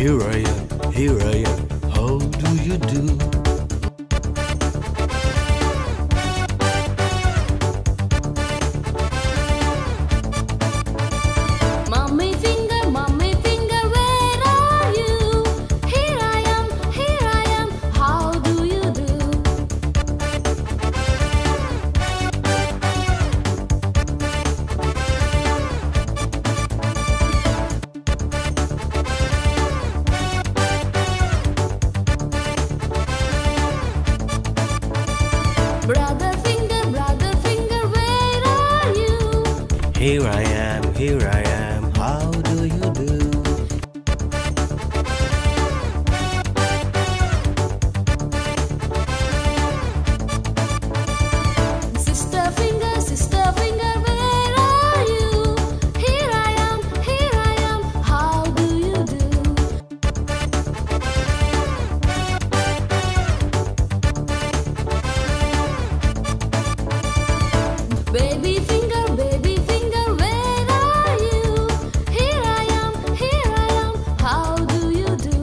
here I am, how do you do? Mummy finger, where are you? Here I am, how do you do? Brother finger, where are you? Here I am, how do you do? Sister finger, where are you? Here I am, how do you do? Baby finger, where are you? Here I am, how do you do?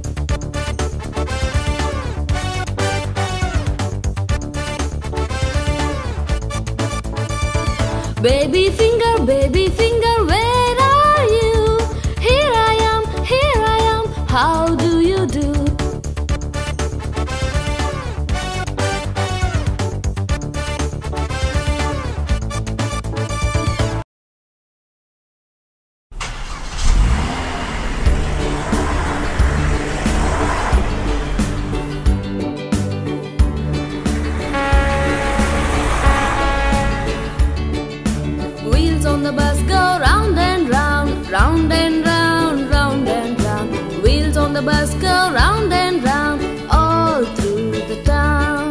Baby finger, where are you? Here I am, how do you do? Wheels on the bus go round and round, round and round, round and round. Wheels on the bus go round and round, all through the town.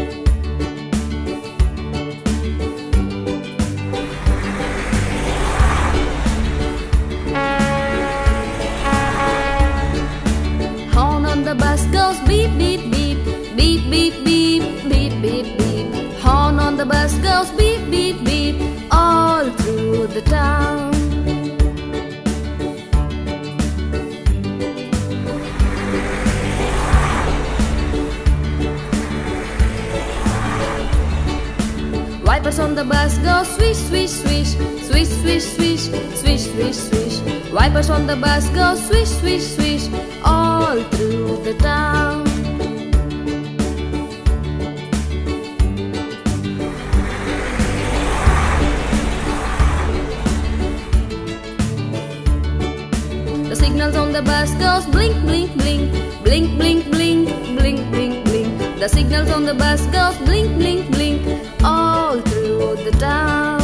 Horn on the bus goes beep, beep, beep, beep, beep, beep, beep, beep, beep. Horn on the bus goes beep, beep, beep, all through the town. Wipers on the bus go swish, swish, swish, swish, swish, swish, swish, swish, swish. Wipers on the bus go swish, swish, swish, all through the town. The signals on the bus goes blink, blink, blink, blink, blink, blink, blink, blink, blink. The signals on the bus goes blink, blink, blink, all through the town.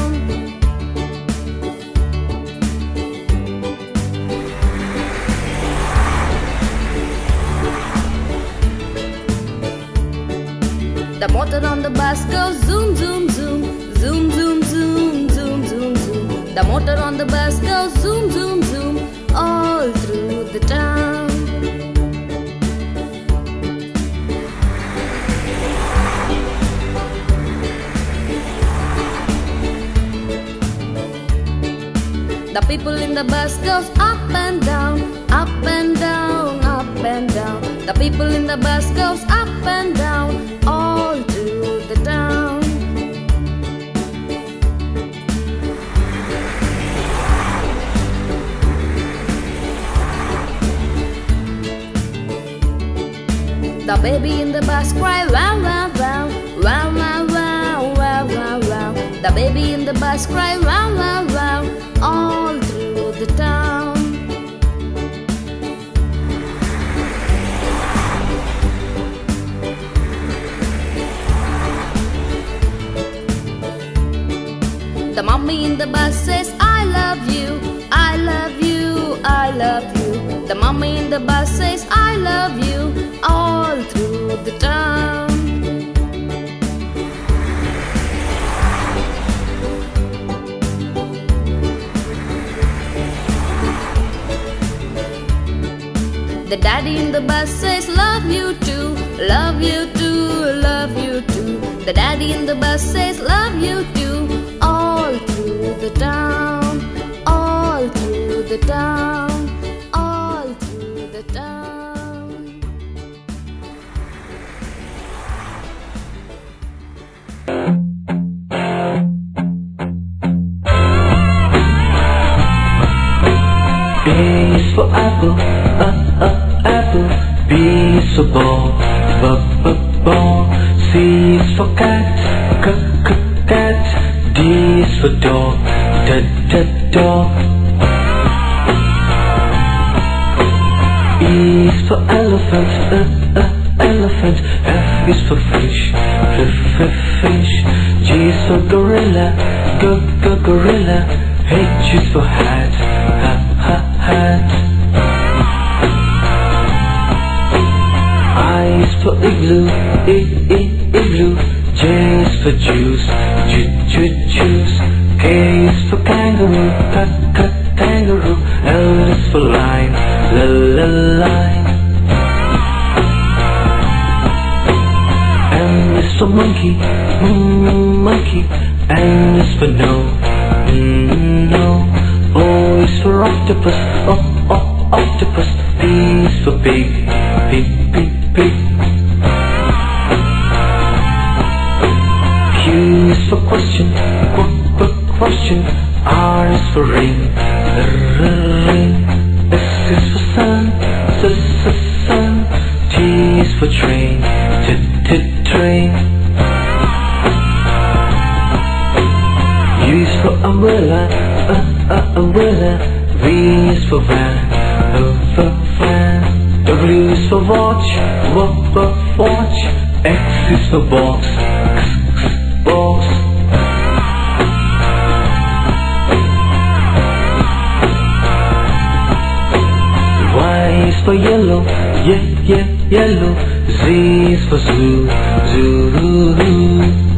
The motor on the bus goes zoom, zoom, zoom, zoom, zoom, zoom, zoom, zoom, zoom. The motor on the bus goes zoom, zoom, zoom, all through the town. The people in the bus goes up and down, up and down, up and down. The people in the bus goes up and down, all through the town. The baby in the bus cry wow, wow, wow, wow, wow, wow, wow, wow, wow. The baby in the bus cry wow, wow, wow, all through the town. The mommy in the bus says I love you, I love you, I love you. The mommy in the bus says I love you, all through the town. The daddy in the bus says love you too, love you too, love you too. The daddy in the bus says love you too, all through the town, all through the town, all through the town. for apple, apple. B is for ball, ball. C is for cat, cat. D is for dog, dog. E is for elephant, elephant. F is for fish, fish. G is for gorilla, gorilla. H is for hat, hat. I is for igloo, igloo. J is for juice, juice. K is for kangaroo, kangaroo. L is for line, line. M is for monkey, monkey. N is for no, no. O is for octopus, octopus. P is for pig, pig. Q is for question, question. R is for ring, ring. S is for sun, sun. T is for train, train. U is for umbrella, umbrella. V is for van, van. W is for watch, watch. X is for box, box. Y is for yellow, yellow. Z is for zoo, zoo.